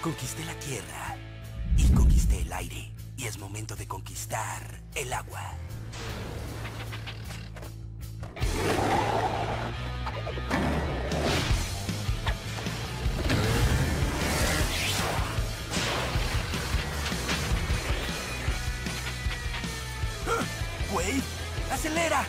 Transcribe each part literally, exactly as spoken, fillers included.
Conquisté la tierra y conquisté el aire. Y es momento de conquistar el agua. ¡Wade! ¡Acelera!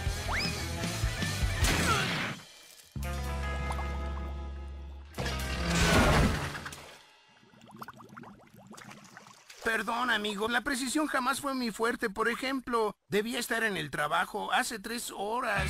Perdón, amigo, la precisión jamás fue mi fuerte. Por ejemplo, debía estar en el trabajo hace tres horas.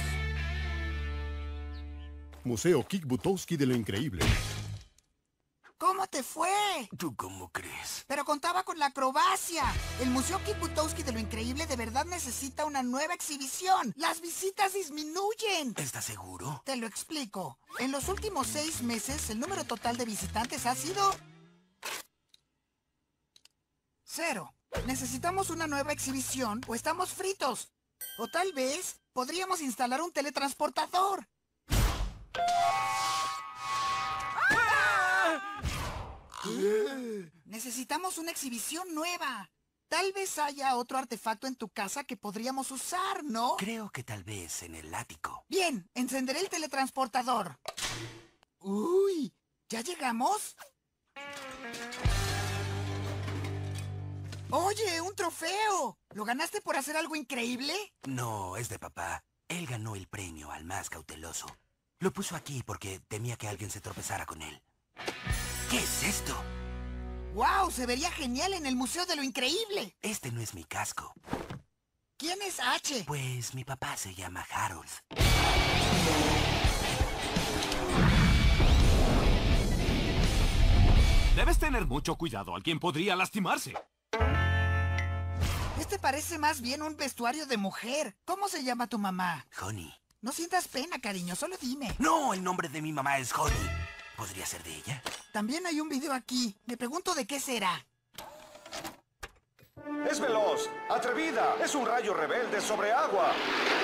Museo Kick Buttowski de lo increíble. ¿Cómo te fue? ¿Tú cómo crees? Pero contaba con la acrobacia. El Museo Kick Buttowski de lo increíble de verdad necesita una nueva exhibición. Las visitas disminuyen. ¿Estás seguro? Te lo explico. En los últimos seis meses, el número total de visitantes ha sido... cero. Necesitamos una nueva exhibición o estamos fritos. O tal vez podríamos instalar un teletransportador. Necesitamos una exhibición nueva. Tal vez haya otro artefacto en tu casa que podríamos usar, ¿no? Creo que tal vez en el ático. Bien, encenderé el teletransportador. Uy, ¿ya llegamos? ¡Oye, un trofeo! ¿Lo ganaste por hacer algo increíble? No, es de papá. Él ganó el premio al más cauteloso. Lo puso aquí porque temía que alguien se tropezara con él. ¿Qué es esto? ¡Wow! Se vería genial en el Museo de lo Increíble. Este no es mi casco. ¿Quién es H? Pues mi papá se llama Harold. Debes tener mucho cuidado. Alguien podría lastimarse. Este parece más bien un vestuario de mujer. ¿Cómo se llama tu mamá? Honey. No sientas pena, cariño, solo dime. No, el nombre de mi mamá es Honey. ¿Podría ser de ella? También hay un video aquí. Me pregunto de qué será. Es veloz, atrevida, es un rayo rebelde sobre agua.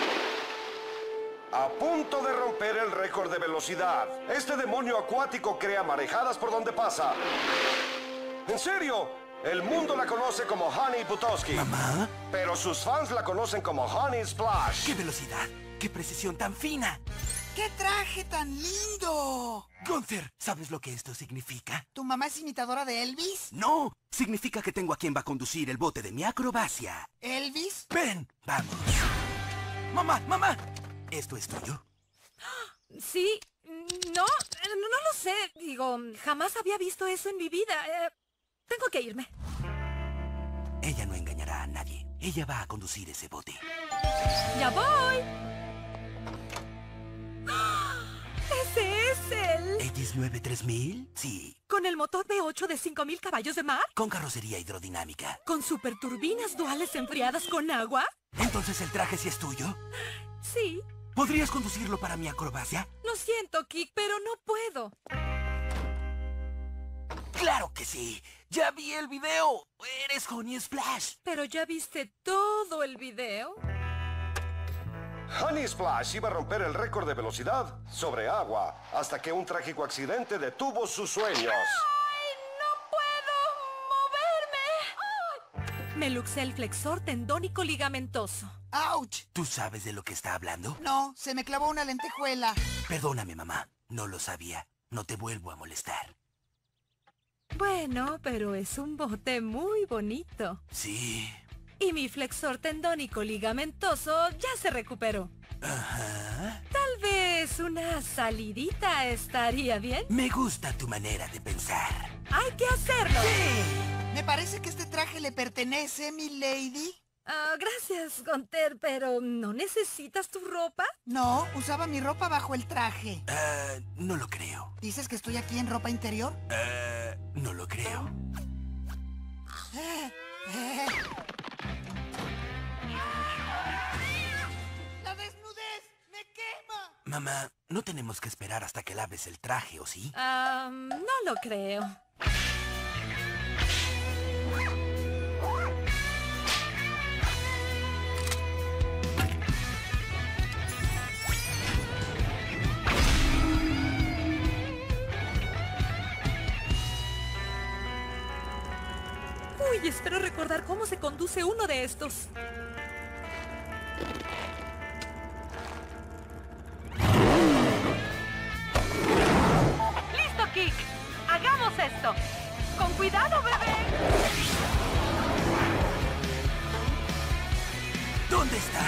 A punto de romper el récord de velocidad. Este demonio acuático crea marejadas por donde pasa. ¿En serio? El mundo la conoce como Honey Buttowski. ¿Mamá? Pero sus fans la conocen como Honey Splash. ¡Qué velocidad! ¡Qué precisión tan fina! ¡Qué traje tan lindo! Gunther, ¿sabes lo que esto significa? ¿Tu mamá es imitadora de Elvis? No, significa que tengo a quien va a conducir el bote de mi acrobacia. ¿Elvis? Ven, vamos. Mamá, mamá, ¿esto es tuyo? Sí, no, no, no lo sé. Digo, jamás había visto eso en mi vida. Eh, tengo que irme. Ella no engañará a nadie. Ella va a conducir ese bote. ¡Ya voy! ¿Ese es el...? ¿X nueve tres mil? Sí. ¿Con el motor V ocho de cinco mil caballos de mar? Con carrocería hidrodinámica. ¿Con superturbinas duales enfriadas con agua? ¿Entonces el traje sí es tuyo? Sí. ¿Podrías conducirlo para mi acrobacia? Lo siento, Kick, pero no puedo. ¡Claro que sí! ¡Ya vi el video! ¡Eres Honey Splash! ¿Pero ya viste todo el video? Honey Splash iba a romper el récord de velocidad sobre agua hasta que un trágico accidente detuvo sus sueños. ¡Ay, no puedo moverme! ¡Ay! Me luxé el flexor tendónico ligamentoso. ¡Auch! ¿Tú sabes de lo que está hablando? No, se me clavó una lentejuela. Perdóname, mamá. No lo sabía. No te vuelvo a molestar. Bueno, pero es un bote muy bonito. Sí. Y mi flexor tendónico ligamentoso ya se recuperó. Ajá. Tal vez una salidita estaría bien. Me gusta tu manera de pensar. ¡Hay que hacerlo! ¡Sí! Me parece que este traje le pertenece, mi lady. Ah, gracias, Gunther, pero ¿no necesitas tu ropa? No, usaba mi ropa bajo el traje. Uh, no lo creo. ¿Dices que estoy aquí en ropa interior? Uh, no lo creo. Eh, eh. ¡La desnudez me quema! Mamá, no tenemos que esperar hasta que laves el traje, ¿o sí? Ah, no lo creo. recordar cómo se conduce uno de estos. ¡Listo, Kick! ¡Hagamos esto! ¡Con cuidado, bebé! ¿Dónde está?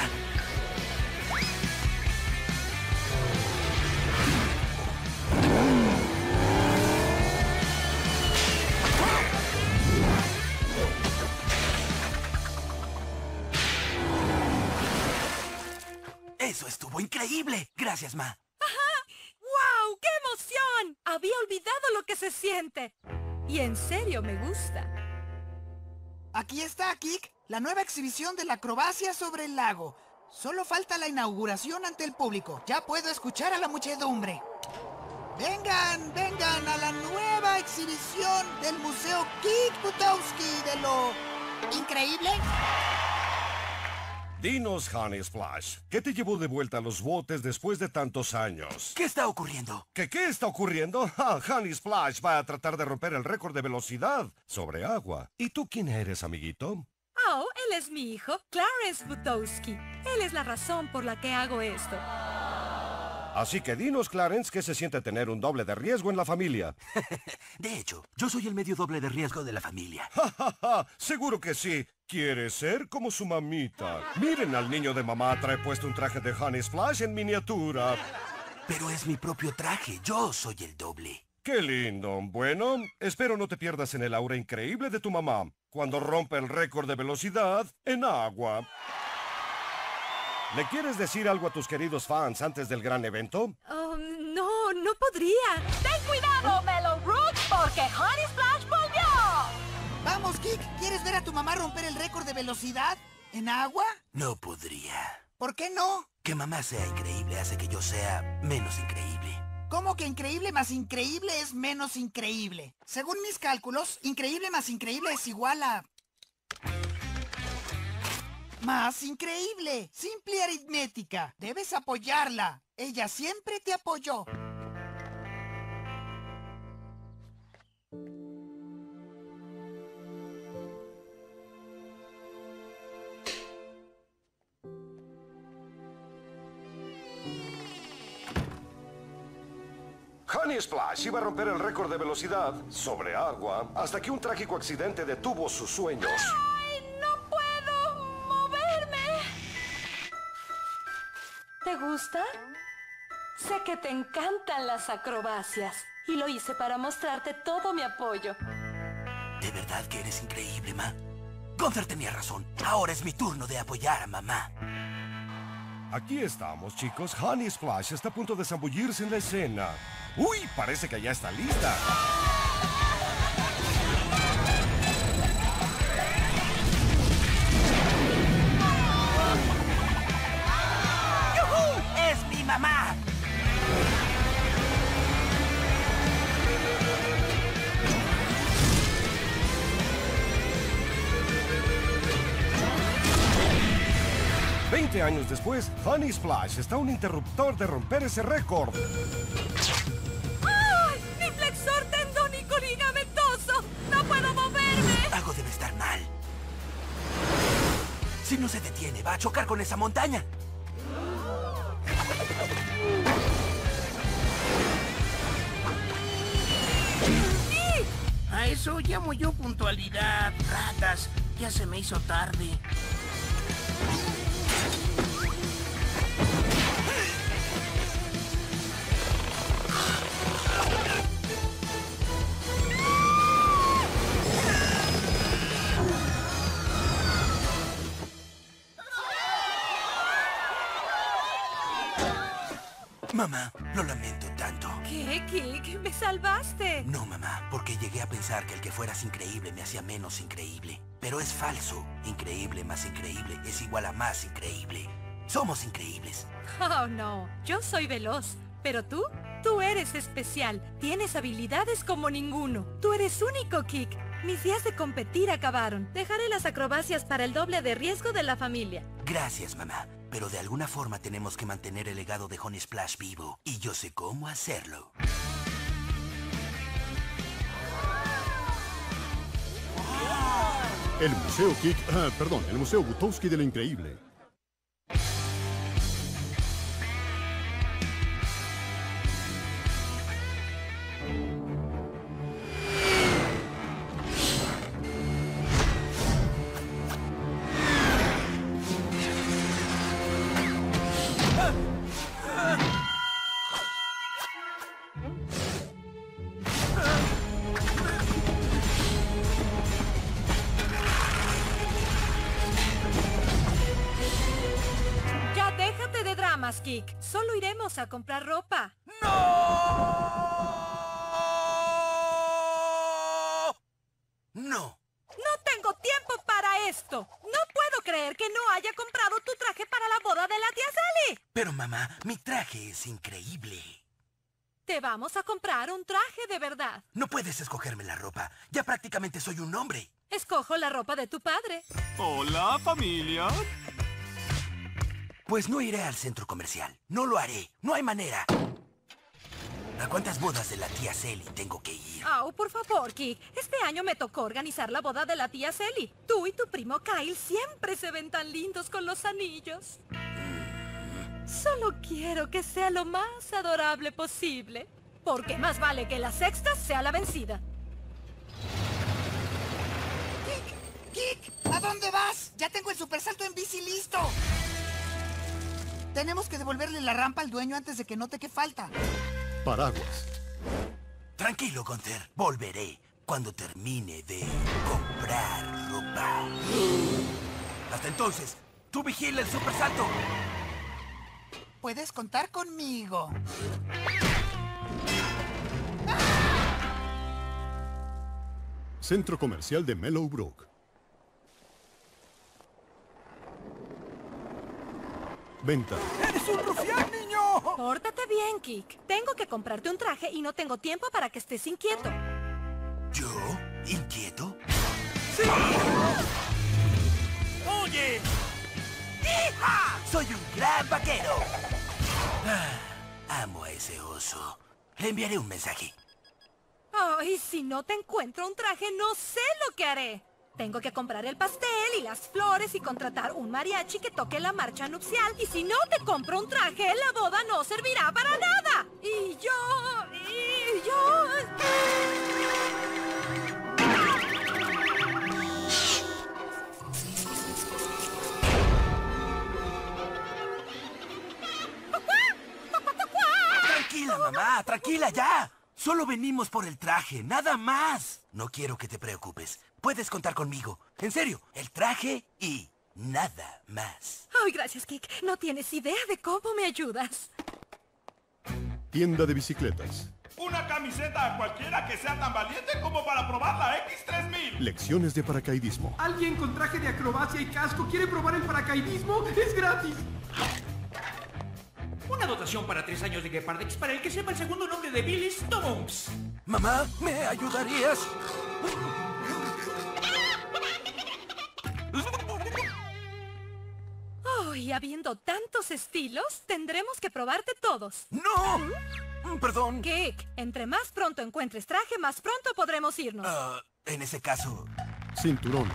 Eso estuvo increíble. Gracias, Ma. ¡Wow! ¡Qué emoción! Había olvidado lo que se siente. Y en serio me gusta. Aquí está, Kick, la nueva exhibición de la acrobacia sobre el lago. Solo falta la inauguración ante el público. Ya puedo escuchar a la muchedumbre. Vengan, vengan a la nueva exhibición del Museo Kick Buttowski de lo increíble. Dinos, Honey Splash, ¿qué te llevó de vuelta a los botes después de tantos años? ¿Qué está ocurriendo? ¿Qué qué está ocurriendo? Ah, Honey Splash va a tratar de romper el récord de velocidad sobre agua. ¿Y tú quién eres, amiguito? Oh, él es mi hijo, Clarence Buttowski. Él es la razón por la que hago esto. Así que dinos, Clarence, ¿qué se siente tener un doble de riesgo en la familia? De hecho, yo soy el medio doble de riesgo de la familia. ¡Ja, ja, ja! Seguro que sí. Quiere ser como su mamita. Miren al niño de mamá, trae puesto un traje de Honey Splash en miniatura. Pero es mi propio traje. Yo soy el doble. ¡Qué lindo! Bueno, espero no te pierdas en el aura increíble de tu mamá cuando rompe el récord de velocidad en agua. ¿Le quieres decir algo a tus queridos fans antes del gran evento? Oh, no, no podría. ¡Ten cuidado, Mellow Root, porque Honey Splash volvió! Vamos, Kick, ¿quieres ver a tu mamá romper el récord de velocidad en agua? No podría. ¿Por qué no? Que mamá sea increíble hace que yo sea menos increíble. ¿Cómo que increíble más increíble es menos increíble? Según mis cálculos, increíble más increíble es igual a... Más increíble. Simple aritmética. Debes apoyarla. Ella siempre te apoyó. Honey Splash iba a romper el récord de velocidad sobre agua hasta que un trágico accidente detuvo sus sueños. ¡Ay, no puedo moverme! ¿Te gusta? Sé que te encantan las acrobacias y lo hice para mostrarte todo mi apoyo. ¿De verdad que eres increíble, Ma? Gunther tenía razón. Ahora es mi turno de apoyar a mamá. Aquí estamos, chicos. Honey Splash está a punto de zambullirse en la escena. ¡Uy! Parece que ya está lista. ¡Yujú! ¡Es mi mamá! Veinte años después, Honey Splash está a un interruptor de romper ese récord. ¡Ay! ¡Mi flexor tendónico ligamentoso! ¡No puedo moverme! Algo debe estar mal. Si no se detiene, va a chocar con esa montaña. A eso llamo yo puntualidad. Ratas, ya se me hizo tarde. Mamá, lo lamento tanto. ¿Qué, Kick? ¿Me salvaste? No, mamá, porque llegué a pensar que el que fueras increíble me hacía menos increíble. Pero es falso. Increíble más increíble es igual a más increíble. Somos increíbles. Oh, no. Yo soy veloz. Pero tú, tú eres especial. Tienes habilidades como ninguno. Tú eres único, Kick. Mis días de competir acabaron. Dejaré las acrobacias para el doble de riesgo de la familia. Gracias, mamá. Pero de alguna forma tenemos que mantener el legado de Honey Splash vivo. Y yo sé cómo hacerlo. El Museo Kick... Ah, perdón, el Museo Butowski del Increíble. Kick. Solo iremos a comprar ropa. ¡No! ¡No! No tengo tiempo para esto. No puedo creer que no haya comprado tu traje para la boda de la tía Sally. Pero mamá, mi traje es increíble. Te vamos a comprar un traje de verdad. No puedes escogerme la ropa. Ya prácticamente soy un hombre. Escojo la ropa de tu padre. Hola, familia. Pues no iré al centro comercial. No lo haré. No hay manera. ¿A cuántas bodas de la tía Sally tengo que ir? Oh, por favor, Kick. Este año me tocó organizar la boda de la tía Sally. Tú y tu primo Kyle siempre se ven tan lindos con los anillos. Mm. Solo quiero que sea lo más adorable posible. Porque más vale que la sexta sea la vencida. ¡Kick! ¡Kick! ¿A dónde vas? Ya tengo el supersalto en bici listo. Tenemos que devolverle la rampa al dueño antes de que note que falta. Paraguas. Tranquilo, Gunther. Volveré cuando termine de comprar ropa. Hasta entonces, tú vigila el supersalto. Puedes contar conmigo. Centro Comercial de Mellowbrook. Venta. ¡Eres un rufián, niño! Pórtate bien, Kick. Tengo que comprarte un traje y no tengo tiempo para que estés inquieto. ¿Yo? ¿Inquieto? ¡Sí! ¡Oye! ¡Hija! ¡Soy un gran vaquero! Ah, amo a ese oso. Le enviaré un mensaje. Oh, y si no te encuentro un traje, no sé lo que haré. Tengo que comprar el pastel y las flores y contratar un mariachi que toque la marcha nupcial. Y si no te compro un traje, la boda no servirá para nada. Y yo... y yo... Tranquila, mamá, tranquila ya. Solo venimos por el traje, nada más. No quiero que te preocupes. Puedes contar conmigo. En serio, el traje y nada más. Ay, gracias, Kick. No tienes idea de cómo me ayudas. Tienda de bicicletas. Una camiseta a cualquiera que sea tan valiente como para probar la X tres mil. Lecciones de paracaidismo. ¿Alguien con traje de acrobacia y casco quiere probar el paracaidismo? ¡Es gratis! Una dotación para tres años de Gepardex para el que sepa el segundo nombre de Billy Stomps. Mamá, ¿me ayudarías? Oh, y habiendo tantos estilos, tendremos que probarte todos. ¡No! Perdón. Kick, entre más pronto encuentres traje, más pronto podremos irnos. Uh, en ese caso... Cinturones.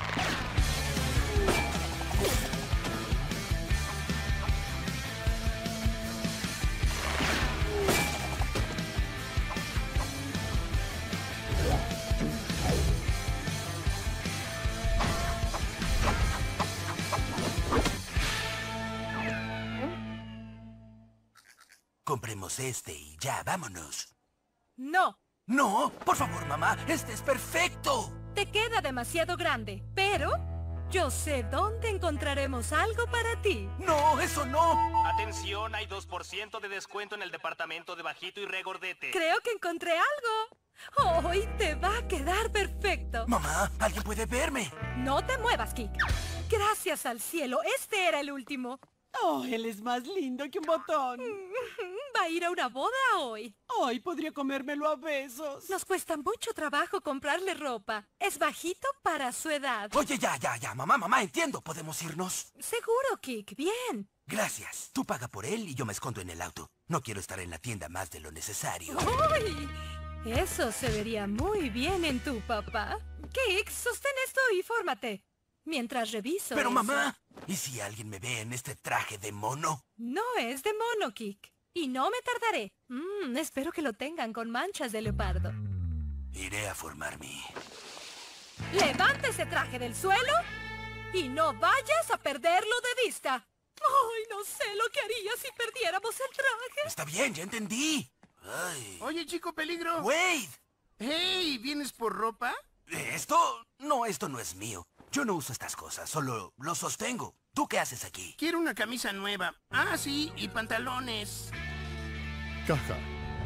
Compremos este y ya, vámonos. No. No, por favor, mamá, este es perfecto. Te queda demasiado grande, pero yo sé dónde encontraremos algo para ti. No, eso no. Atención, hay dos por ciento de descuento en el departamento de bajito y regordete. Creo que encontré algo. Hoy te va a quedar perfecto. Mamá, alguien puede verme. No te muevas, Kick. Gracias al cielo, este era el último. Oh, él es más lindo que un botón. Va a ir a una boda hoy. Ay, podría comérmelo a besos. Nos cuesta mucho trabajo comprarle ropa. Es bajito para su edad. Oye, ya, ya, ya, mamá, mamá, entiendo. ¿Podemos irnos? Seguro, Kick, bien. Gracias. Tú paga por él y yo me escondo en el auto. No quiero estar en la tienda más de lo necesario. ¡Ay! Eso se vería muy bien en tu papá. Kik, sostén esto y fórmate. Mientras reviso Pero eso. mamá, ¿y si alguien me ve en este traje de mono? No es de mono, Kik. Y no me tardaré. Mm, espero que lo tengan con manchas de leopardo. Iré a formarme. Levante ese traje del suelo y no vayas a perderlo de vista. Ay, no sé lo que haría si perdiéramos el traje. Está bien, ya entendí. Ay. Oye, chico peligro. Wade. Hey, ¿vienes por ropa? ¿Esto? No, esto no es mío. Yo no uso estas cosas, solo lo sostengo. ¿Tú qué haces aquí? Quiero una camisa nueva. Ah, sí, y pantalones. Caja.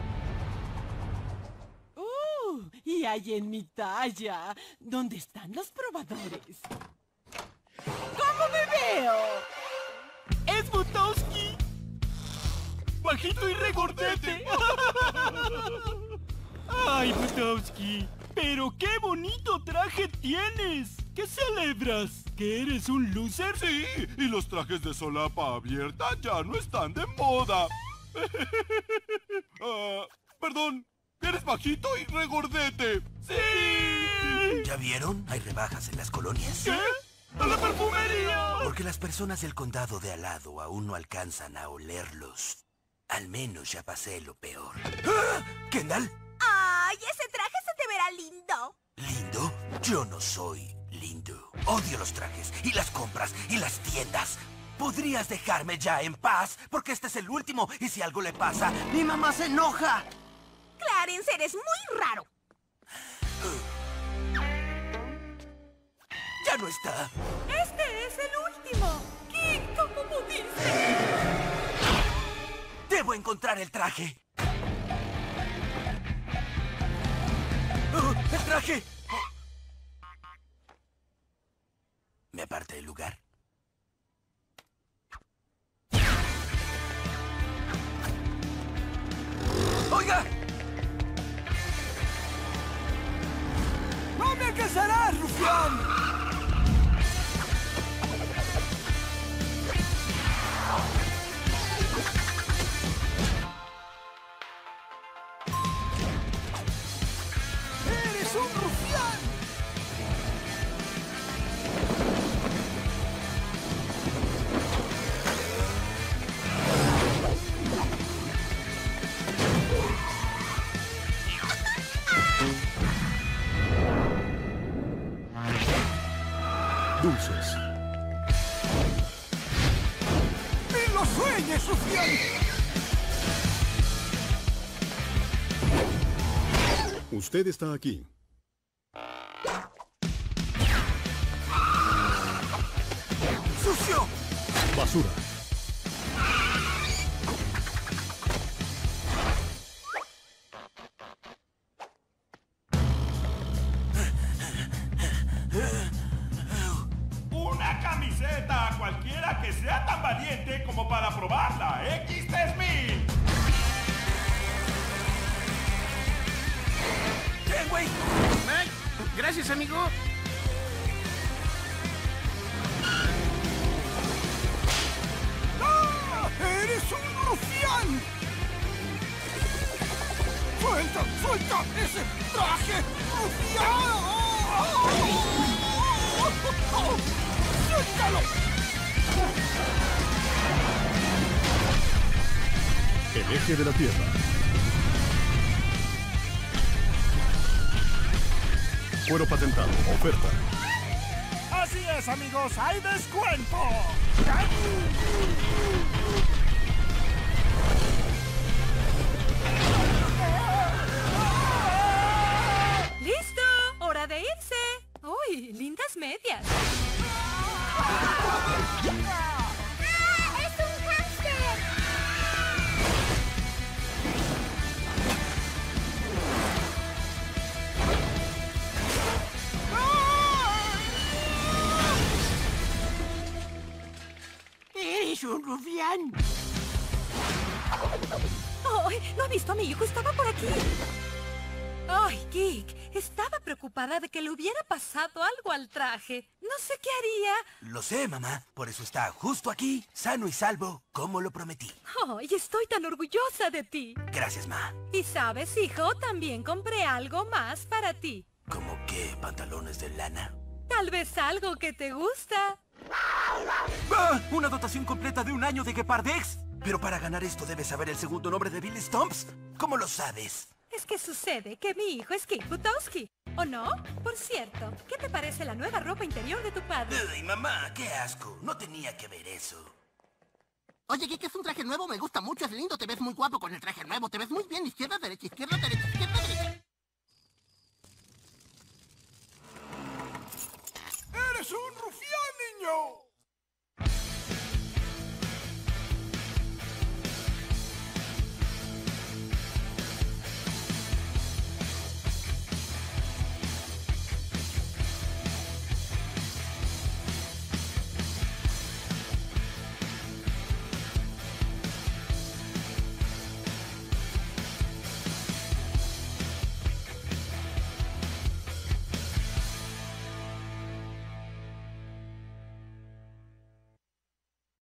¡Uh! Y hay en mi talla. ¿Dónde están los probadores? ¿Cómo me veo? ¡Es Butowski! ¡Bajito y regordete! ¡Ay, Butowski! ¡Pero qué bonito traje tienes! ¿Qué celebras? ¿Que eres un loser? Sí, y los trajes de solapa abierta ya no están de moda. Ah, perdón, eres bajito y regordete. ¡Sí! ¿Ya vieron? Hay rebajas en las colonias. ¿Qué? ¡A la perfumería! Porque las personas del condado de al lado aún no alcanzan a olerlos. Al menos ya pasé lo peor. ¡Ah! ¿Kendall? ¡Ay, ese traje se te verá lindo! ¿Lindo? Yo no soy lindo. Odio los trajes y las compras y las tiendas. ¿Podrías dejarme ya en paz? Porque este es el último y si algo le pasa, mi mamá se enoja. Clarence, eres muy raro. Ya no está. Este es el último. Kik, ¿cómo pudiste? Debo encontrar el traje. ¡Oh, ¡el traje! ¿Me aparta el lugar? ¡Oiga! ¡No me alcanzarás, rufián! ¡Eres un rufián! Dulces. ¡Ni lo sueñes, rufián! Usted está aquí. ¡Sucio! Basura. Una camiseta a cualquiera que sea tan valiente como para probarla. X tres mil. ¡Bien, güey! Ay, gracias, amigo. ¡Ah! ¡Eres un rufián! ¡Suelta, suelta ese traje rufián! ¡Suéltalo! El eje de la Tierra. Fuero patentado. Oferta. Así es, amigos, hay descuento. ¡Listo! ¡Hora de irse! ¡Uy, lindas medias! ¡Ah! ¡Es un hámster! ¡Eres un rufián! ¡Ay! ¿No ha visto a mi hijo? Estaba por aquí. ¡Ay, Kik! Estaba preocupada de que le hubiera pasado algo al traje. No sé qué haría. Lo sé, mamá. Por eso está justo aquí, sano y salvo, como lo prometí. Oh, y estoy tan orgullosa de ti. Gracias, ma. Y sabes, hijo, también compré algo más para ti. ¿Cómo qué? ¿Pantalones de lana? Tal vez algo que te gusta. ¡Ah! ¡Una dotación completa de un año de Gepardex! Pero para ganar esto debes saber el segundo nombre de Billy Stumps. ¿Cómo lo sabes? Es que sucede que mi hijo es Kick Butowski, ¿o no? Por cierto, ¿qué te parece la nueva ropa interior de tu padre? Ay, mamá, qué asco. No tenía que ver eso. Oye, Kick, es un traje nuevo, me gusta mucho, es lindo, te ves muy guapo con el traje nuevo, te ves muy bien, izquierda, derecha, izquierda, derecha, izquierda, derecha. ¡Eres un rufián, niño!